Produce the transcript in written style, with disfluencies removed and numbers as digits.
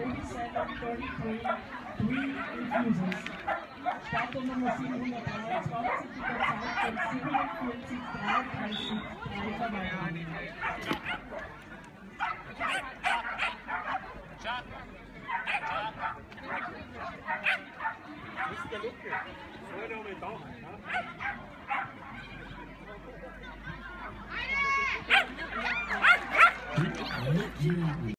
3733, 3 refusals. Starter Nummer 723, die Zeit von 47,33, 3 Verweigerungen. Mr. Lucke, vorne um den Daumen.